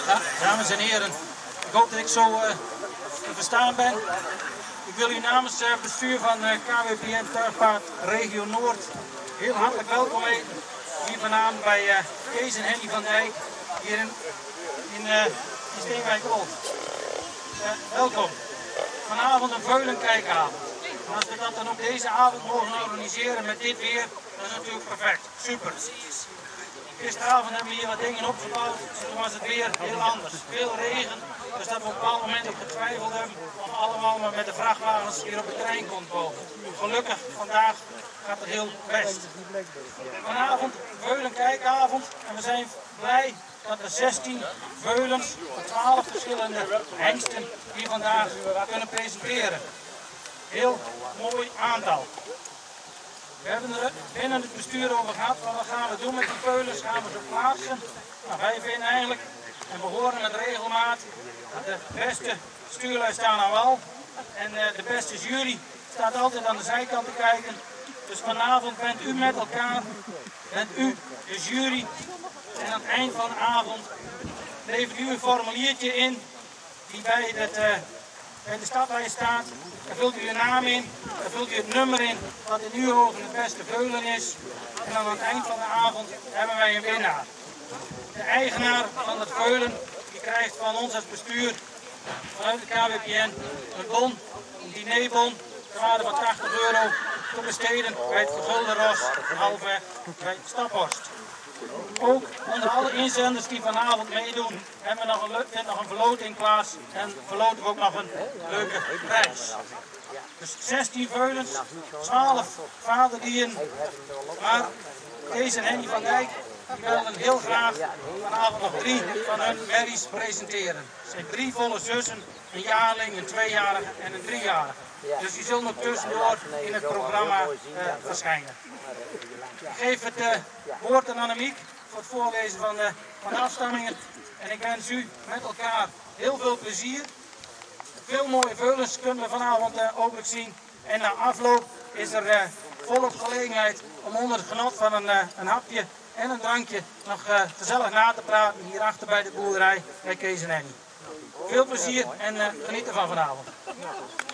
Ja, dames en heren, ik hoop dat ik zo te verstaan ben. Ik wil u namens het bestuur van KWPN Tuigpaard Regio Noord heel hartelijk welkom heten. Hier vanavond bij Kees en Henny van Dijk, hier in Steenwijk-Old. Welkom. Vanavond een veulenkijkavond. En als we dat dan op deze avond mogen organiseren met dit weer, dat is natuurlijk perfect. Super. Gisteravond hebben we hier wat dingen opgebouwd en toen was het weer heel anders. Veel regen, dus dat we op een bepaald moment ook getwijfeld hebben of allemaal maar met de vrachtwagens hier op de trein konden komen. Gelukkig, vandaag gaat het heel best. Vanavond veulenkijkavond en we zijn blij dat er 16 veulens van 12 verschillende hengsten hier vandaag kunnen presenteren. Heel mooi aantal. We hebben er binnen het bestuur over gehad, van wat gaan we doen met die veulens, gaan we ze plaatsen. Nou, wij vinden eigenlijk, en we horen met regelmaat, dat de beste stuurlui staan aan wal. En de beste jury staat altijd aan de zijkant te kijken. Dus vanavond bent u met elkaar, bent u de jury. En aan het eind van de avond levert u een formuliertje in die bij de stadlijst staat. Daar vult u uw naam in, daar vult u het nummer in wat in uw ogen het beste veulen is. En dan aan het eind van de avond hebben wij een winnaar. De eigenaar van het veulen die krijgt van ons als bestuur vanuit de KWPN een bon, een dinerbon, ter waarde van €80 te besteden bij het Vergulde Ros, halfweg bij Staphorst. Ook onder alle inzenders die vanavond meedoen, hebben we nog een verloting plaats en verloten we ook nog een leuke prijs. Dus 16 veulens, 12 vaderdieren, maar Kees en Henny van Dijk die wilden heel graag vanavond nog 3 van hun merries presenteren. Het zijn 3 volle zussen, een jaarling, een 2-jarige en een 3-jarige. Dus die zullen ook tussendoor in het programma verschijnen. Ik geef het woord aan Annemiek voor het voorlezen van de afstammingen. En ik wens u met elkaar heel veel plezier. Veel mooie veulens kunnen we vanavond openlijk zien. En na afloop is er volop gelegenheid om onder het genot van een hapje en een drankje nog gezellig na te praten hierachter bij de boerderij bij Kees en Henny. Veel plezier en geniet ervan vanavond.